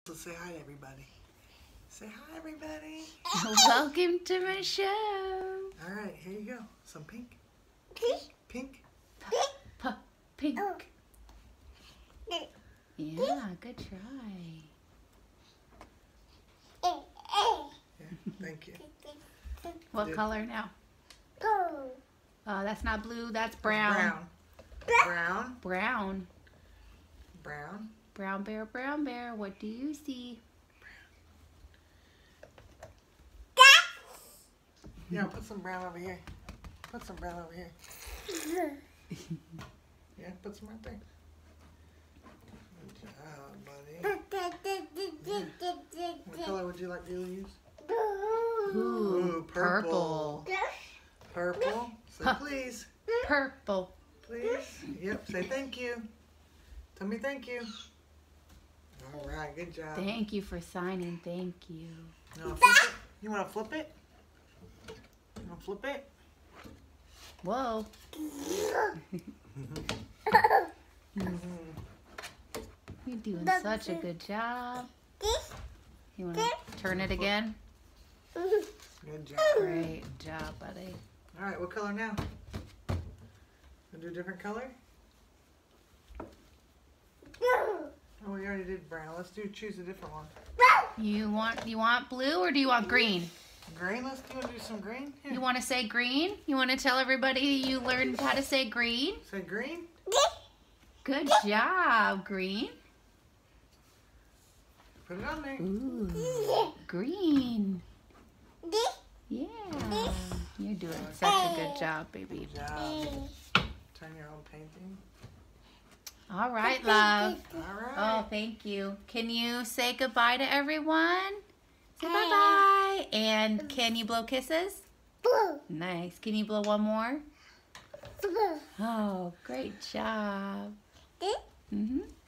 So say hi to everybody. Say hi, everybody. Welcome to my show. All right, here you go. Some pink. Pink. Pink. Yeah, good try. Yeah, thank you. What color now? Blue. That's not blue. That's brown. Brown. Brown. Brown. Brown bear, brown bear. What do you see? Yeah, put some brown over here. Put some brown over here. Yeah, put some right there. Good job, buddy. Yeah. What color would you like to use? Ooh, purple. Purple. Say please. Purple. Please. Yep, say thank you. Tell me thank you. All right, good job. Thank you for signing. Thank you. You want to flip it? You want to flip it? Whoa. You're doing such a good job. You want to turn it again? Good job. Great job, buddy. All right, what color now? We'll do a different color? Oh, we already did brown. Let's choose a different one. You want blue or do you want green? Green? Let's do some green. Here. You want to say green? You want to tell everybody you learned how to say green? Say green? Good job, green. Put it on there. Ooh, green. Yeah. You're doing such a good job, baby. Good job. Turn your own painting. All right, love. All right. Oh, thank you. Can you say goodbye to everyone? Say bye-bye. And can you blow kisses? Nice. Can you blow one more? Oh, great job. Mm-hmm.